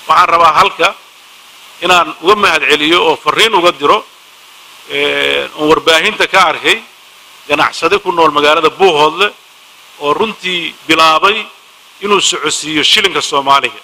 waxaan rabaa halka inaan uga mahad celiyo oo fariin uga diro oo warbaahinta ka arkay ganacsade ku nool magaalada Buuhoodle oo runtii bilaabay inuu socodsiiyo shilinka Soomaaliga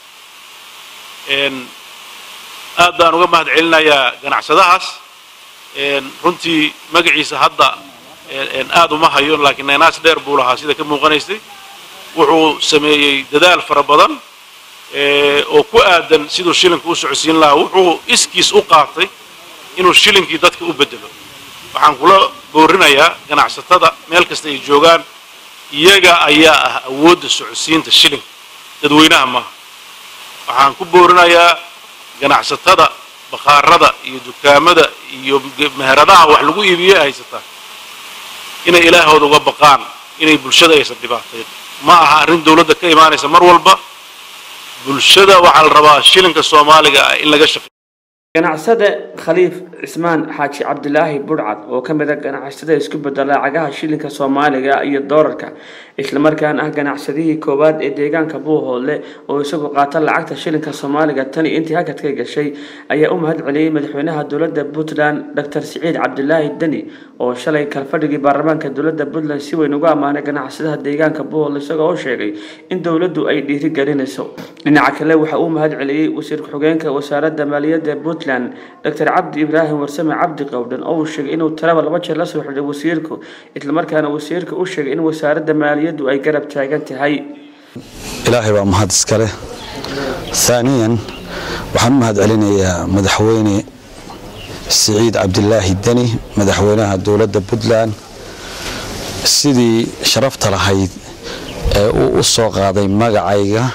aad baan uga mahad celinayaa ganacsadahaas runtii magaciisa hadda aad uma hayo laakiin naas dheer buu lahaa sida ka muuqanaysay wuxuu sameeyay dadaal fara badan oo ku aadan sidoo shilinka u socodsiin lahaa wuxuu iskiis u qaatay inuu shilinkii dadka u bedelo waxaan kula boorinayaa ganacsatada meel kasta ay joogaan iyaga ayaa ah awoodda socodsiinta shilinka dadweynaha ma waxaan ku boorinayaa ganacsatada baqaarada iyo dukaamada iyo meheradaha wax lagu iibiyo haysata inay ilaahooda uga baqaan inay bulshada aysan dhibaateyn ma aha arrin dawladda ka imaanaysa mar walba bulshada waxa la rabaa shilinka Soomaaliga in laga shaqeeyo ganacsade Khaliif Cismaan Xaaji Cabdilaahi Budcad oo kamid ah ganacsade isku bedela lacagaha shilinka Soomaaliga iyo doolarka isla markaana ah ganacsadihii koowaad ee deegaanka Buuhoodle oo isagu qaata lacagta shilinka Soomaaliga tan intii hakad ka gashay ayaa u mahad celiyay madaxweynaha dawladda Puntland Dr. Siciid Cabdilaahi Dani oo shalay kalfadhigii baarlamaanka dawladda Puntland si weyn uga amaanay ganacsadaha deegaanka Buuhoodle isagoo oo sheegay in dawladdu ay dhiiri galinayso dhinaca kale waxa uu mahad celiyay wasiir ku-xigeenka wasaaradda maaliyadda Puntland Dr. Cabdi Ibrahim Warsame Cabdi Qowdhan oo sheegay inuu talaba laba jeer la soo xidhay wasiirku isla markaana wasiirku uu sheegay in wasaaradda maaliyaddu ay garab taagan tahay ilaahay baa mahad iskale ثانيا waxaan mahad celinayaa madaxweyne Siciid Cabdilaahi Dani madaxweynaha dawladda Puntland sidii sharafta lahayd ee uu u soo qaaday magacayga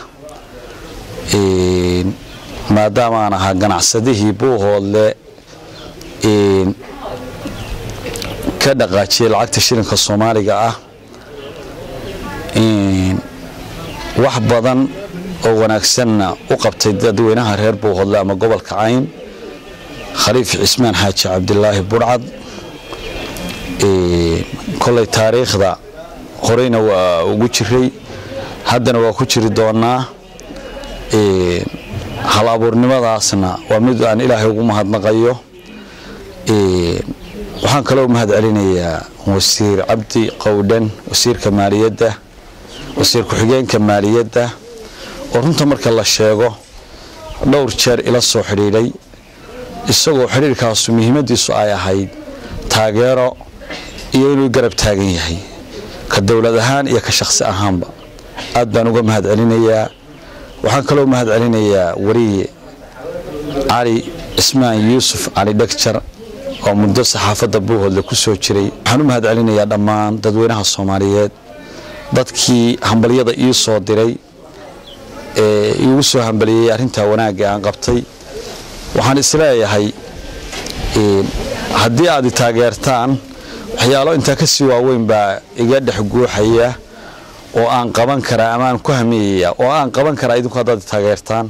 maadaama aan ahaa ganacsadihii Buuhoodle ka dhaqaajiyay lacagta shilinka Soomaaliga ah wax badan oo wanaagsan u qabtay dadweynaha reer Buuhoodle ama gobolka Cayn Khaliif Cismaan Xaaji Cabdilaahi Budcad kolay taariikhda horeyna waa ugu jiray haddana waa ku jiri doonaa hal abuurnimadaasna waa mid aan Ilaahay ugu mahadnaqayo waxaan kale u mahad celinayaa wasiir Cabdi Qowdhan wasiirka maaliyadda wasiir ku-xigeenka maaliyadda oo runta marka la sheego dhowr jeer ila soo xiriiray isagoo xiriirkaas muhiimadiisu ay ahayd taageero iyo inuu garab taagan yahay ka dawlad ahaan iyo ka shakhsi ahaanba aad baan uga mahad celinayaa waxaan kale u mahad celinayaa wariye Ali Ismaan Yuusuf Ali Dhagjar oo muddo saxaafadda Buuhoodle ku soo jiray waxaan u mahad celinayaa dhammaan dadweynaha Soomaaliyeed dadkii hambaliyada ii soo diray igu soo hambaliyay arinta wanaagga aan qabtay waxaan isleeyahay haddii aad taageertaan waxyaalo inta ka sii waaweyn baa iga dhex guuxaya oo aan qaban karaa ama aan ku hamiyaya oo aan qaban karaa idinku haddaad taageertaan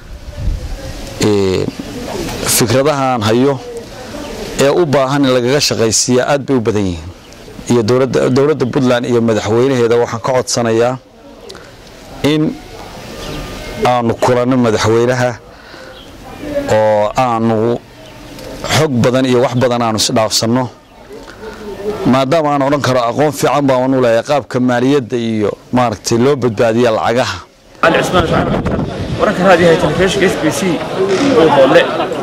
fikradahan hayo ee u baahan in lagaga shaqaysiiyo aad bay u badan yihiin iyo dawladda Puntland iyo madaxweynaheeda waxaan ka codsanayaa in aanu kulano madaxweynaha oo aanu xog badan iyo wax badan aanu isdhaafsano maadaama aan oran karo aqoon fiican baan u leeyahay qaabka maaliyadda iyo maaragtay loo badbaadiyo lacagaha Ali Cismaan Xaaji wararka raadiyaha telefishinka SBC oo hole